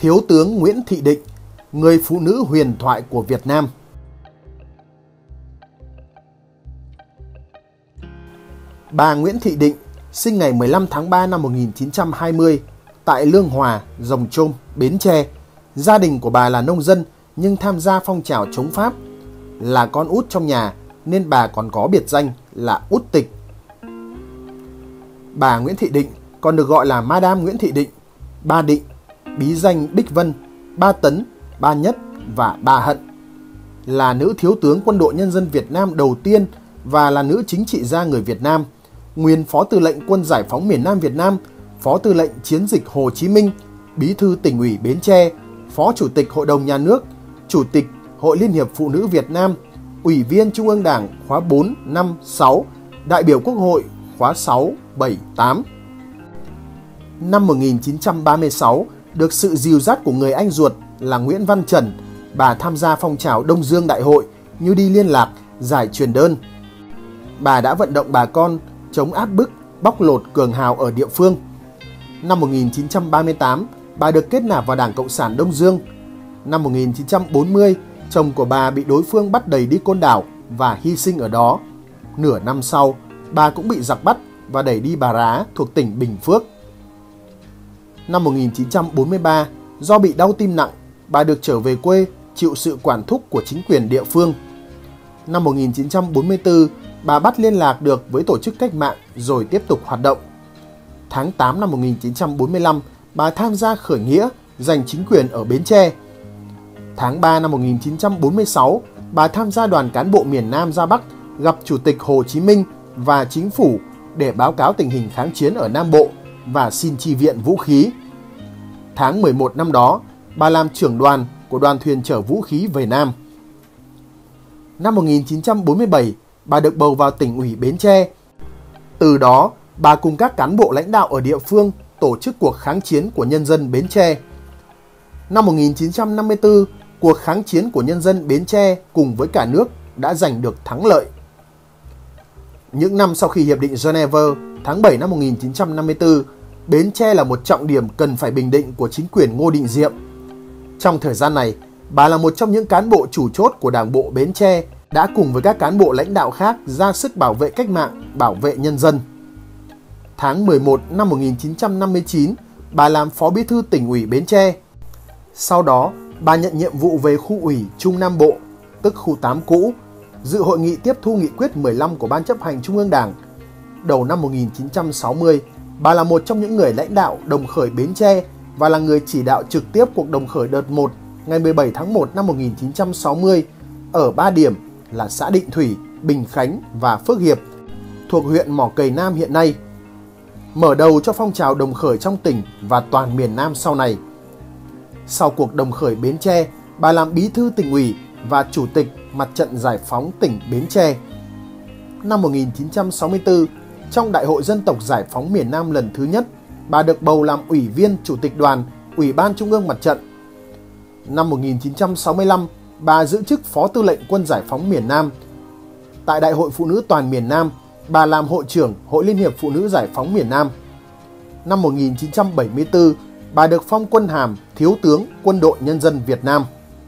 Thiếu tướng Nguyễn Thị Định, người phụ nữ huyền thoại của Việt Nam. Bà Nguyễn Thị Định sinh ngày 15 tháng 3 năm 1920 tại Lương Hòa, Rồng Trôm, Bến Tre. Gia đình của bà là nông dân nhưng tham gia phong trào chống Pháp. Là con út trong nhà nên bà còn có biệt danh là Út Tịch. Bà Nguyễn Thị Định còn được gọi là Madame Nguyễn Thị Định, Ba Định, bí danh Bích Vân, Ba Tấn, Ba Nhất và Ba Hận. Là nữ thiếu tướng Quân đội Nhân dân Việt Nam đầu tiên và là nữ chính trị gia người Việt Nam, nguyên Phó Tư lệnh Quân Giải phóng miền Nam Việt Nam, Phó Tư lệnh Chiến dịch Hồ Chí Minh, Bí thư Tỉnh ủy Bến Tre, Phó Chủ tịch Hội đồng Nhà nước, Chủ tịch Hội Liên hiệp Phụ nữ Việt Nam, Ủy viên Trung ương Đảng khóa 4, 5, 6, đại biểu Quốc hội khóa 6, 7, 8. Năm 1936, được sự dìu dắt của người anh ruột là Nguyễn Văn Trần, bà tham gia phong trào Đông Dương Đại hội như đi liên lạc, giải truyền đơn. Bà đã vận động bà con chống áp bức, bóc lột cường hào ở địa phương. Năm 1938, bà được kết nạp vào Đảng Cộng sản Đông Dương. Năm 1940, chồng của bà bị đối phương bắt đày đi Côn Đảo và hy sinh ở đó. Nửa năm sau, bà cũng bị giặc bắt và đẩy đi Bà Rá thuộc tỉnh Bình Phước. Năm 1943, do bị đau tim nặng, bà được trở về quê chịu sự quản thúc của chính quyền địa phương. Năm 1944, bà bắt liên lạc được với tổ chức cách mạng rồi tiếp tục hoạt động. Tháng 8 năm 1945, bà tham gia khởi nghĩa giành chính quyền ở Bến Tre. Tháng 3 năm 1946, bà tham gia đoàn cán bộ miền Nam ra Bắc gặp Chủ tịch Hồ Chí Minh và chính phủ để báo cáo tình hình kháng chiến ở Nam Bộ và xin chi viện vũ khí. Tháng 11 năm đó, bà làm trưởng đoàn của đoàn thuyền chở vũ khí về Nam. Năm 1947, bà được bầu vào tỉnh ủy Bến Tre. Từ đó, bà cùng các cán bộ lãnh đạo ở địa phương tổ chức cuộc kháng chiến của nhân dân Bến Tre. Năm 1954, cuộc kháng chiến của nhân dân Bến Tre cùng với cả nước đã giành được thắng lợi. Những năm sau khi Hiệp định Geneva tháng 7 năm 1954, Bến Tre là một trọng điểm cần phải bình định của chính quyền Ngô Đình Diệm. Trong thời gian này, bà là một trong những cán bộ chủ chốt của Đảng bộ Bến Tre đã cùng với các cán bộ lãnh đạo khác ra sức bảo vệ cách mạng, bảo vệ nhân dân. Tháng 11 năm 1959, bà làm Phó Bí thư Tỉnh ủy Bến Tre. Sau đó, bà nhận nhiệm vụ về khu ủy Trung Nam Bộ, tức khu 8 cũ, dự hội nghị tiếp thu nghị quyết 15 của Ban chấp hành Trung ương Đảng. Đầu năm 1960, bà là một trong những người lãnh đạo đồng khởi Bến Tre và là người chỉ đạo trực tiếp cuộc đồng khởi đợt 1 ngày 17 tháng 1 năm 1960 ở 3 điểm là xã Định Thủy, Bình Khánh và Phước Hiệp thuộc huyện Mỏ Cày Nam hiện nay, mở đầu cho phong trào đồng khởi trong tỉnh và toàn miền Nam sau này. Sau cuộc đồng khởi Bến Tre, bà làm bí thư tỉnh ủy và chủ tịch Mặt trận Giải phóng tỉnh Bến Tre. Năm 1964, trong Đại hội Dân tộc Giải phóng miền Nam lần thứ nhất, bà được bầu làm ủy viên chủ tịch đoàn Ủy ban Trung ương Mặt trận. Năm 1965, bà giữ chức Phó Tư lệnh Quân Giải phóng miền Nam. Tại Đại hội Phụ nữ toàn miền Nam, bà làm hội trưởng Hội Liên hiệp Phụ nữ Giải phóng miền Nam. Năm 1974, bà được phong quân hàm Thiếu tướng Quân đội Nhân dân Việt Nam.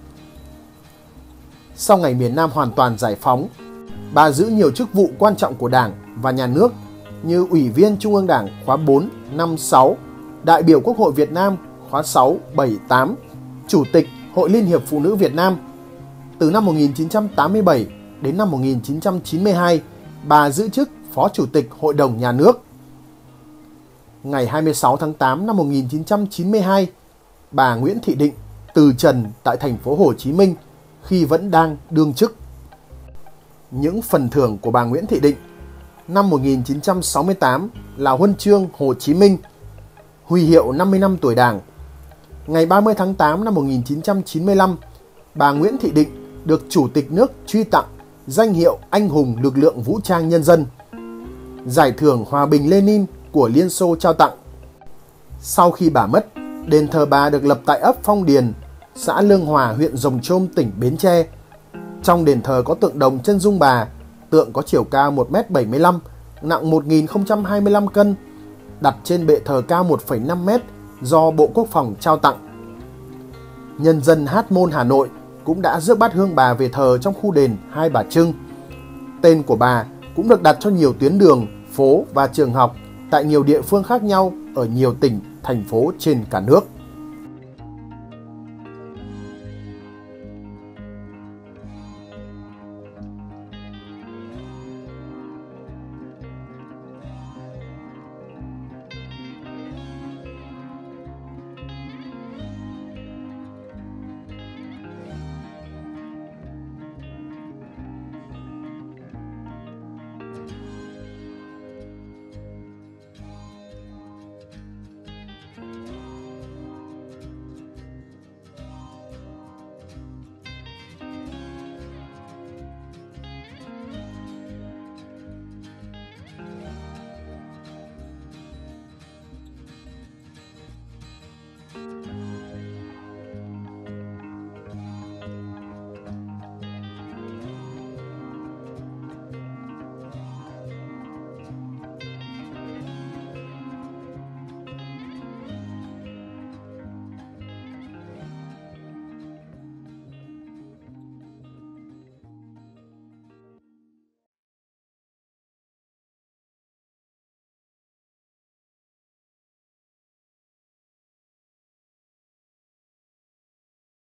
Sau ngày miền Nam hoàn toàn giải phóng, bà giữ nhiều chức vụ quan trọng của Đảng và Nhà nước như Ủy viên Trung ương Đảng khóa 4, 5, 6, đại biểu Quốc hội Việt Nam khóa 6, 7, 8, Chủ tịch Hội Liên hiệp Phụ nữ Việt Nam. Từ năm 1987 đến năm 1992, bà giữ chức Phó Chủ tịch Hội đồng Nhà nước. Ngày 26 tháng 8 năm 1992, bà Nguyễn Thị Định từ trần tại thành phố Hồ Chí Minh khi vẫn đang đương chức. Những phần thưởng của bà Nguyễn Thị Định: năm 1968 là Huân chương Hồ Chí Minh, huy hiệu 50 năm tuổi Đảng. Ngày 30 tháng 8 năm 1995, bà Nguyễn Thị Định được Chủ tịch nước truy tặng danh hiệu Anh hùng lực lượng vũ trang nhân dân, Giải thưởng Hòa bình Lenin của Liên Xô trao tặng. Sau khi bà mất, đền thờ bà được lập tại ấp Phong Điền, xã Lương Hòa, huyện Rồng Trôm, tỉnh Bến Tre. Trong đền thờ có tượng đồng chân dung bà, tượng có chiều cao 1m75, nặng 1025 cân, đặt trên bệ thờ cao 1,5 m do Bộ Quốc phòng trao tặng. Nhân dân Hát Môn Hà Nội cũng đã rước bát hương bà về thờ trong khu đền Hai Bà Trưng. Tên của bà cũng được đặt cho nhiều tuyến đường, phố và trường học tại nhiều địa phương khác nhau ở nhiều tỉnh, thành phố trên cả nước.